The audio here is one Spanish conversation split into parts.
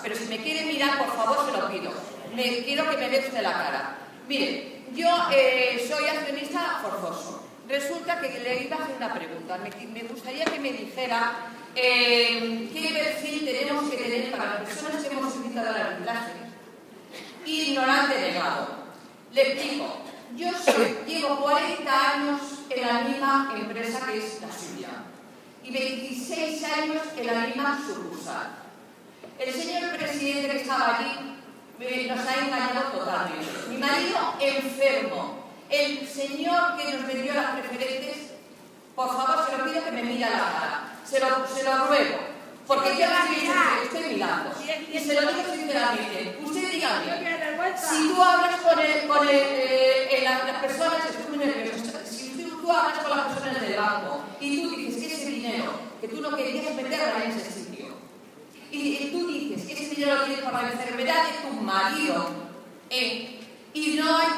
pero si me quiere mirar, por favor, se lo pido. Quiero que me vea usted la cara. Mire, yo soy accionista forzoso. Resulta que le iba a hacer una pregunta. Me gustaría que me dijera qué perfil tenemos que tener para las personas que hemos invitado al arbitraje y nos han denegado. Le explico. Yo llevo 40 años en la misma empresa que es la suya y 26 años en la misma sucursal. El señor presidente que estaba allí nos ha engañado totalmente. Mi marido enfermo, el señor que nos vendió las preferentes, por favor, se lo pido que me mire a la cara. Se lo ruego, porque yo estoy mirando. Y se lo digo sinceramente. Usted dígame, si tú hablas con las personas, estoy muy nervioso, si tú hablas con las personas del banco y tú dices que ese dinero, que tú no querías meterla en ese sitio, y tú dices que ese dinero lo tienes para la enfermedad de tu marido, y no hay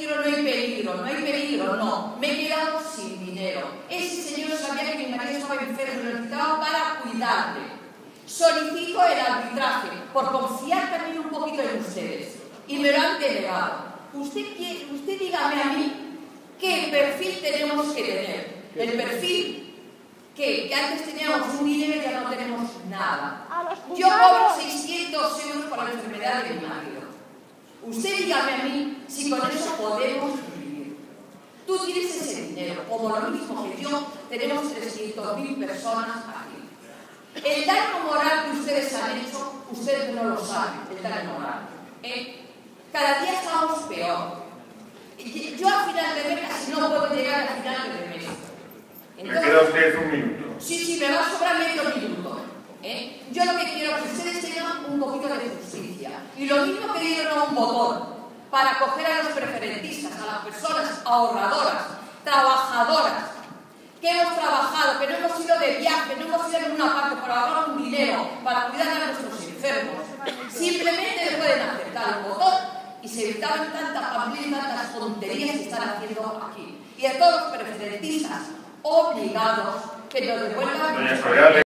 peligro, no, me he quedado sin dinero. Ese señor sabía que mi marido estaba enfermo y lo necesitaba para cuidarle. Solicito el arbitraje por confiar también un poquito en ustedes y me lo han denegado. Usted dígame a mí qué perfil tenemos que tener. El perfil que antes teníamos un dinero y ya no tenemos nada. Yo cobro 600 euros por la enfermedad de mi marido. Usted dígame a mí si con eso podemos vivir. Tú tienes ese dinero, como lo mismo que yo, tenemos 300.000 personas aquí. El daño moral que ustedes han hecho, ustedes no lo saben, el daño moral. Cada día estamos peor. Yo al final de mes casi no puedo llegar al final de mes. ¿Me queda usted un minuto? Sí, me va a sobrar medio minuto. Yo lo que quiero es que ustedes tengan un poquito de justicia. Y lo mismo que dieron a un botón para coger a los preferentistas, a las personas ahorradoras, trabajadoras, que hemos trabajado, que no hemos ido de viaje, no hemos ido a ninguna parte para ahorrar un dinero, para cuidar a nuestros enfermos. Simplemente le pueden aceptar el botón y se evitaban tantas pamplinas, tantas tonterías que están haciendo aquí. Y a todos los preferentistas obligados que nos devuelvan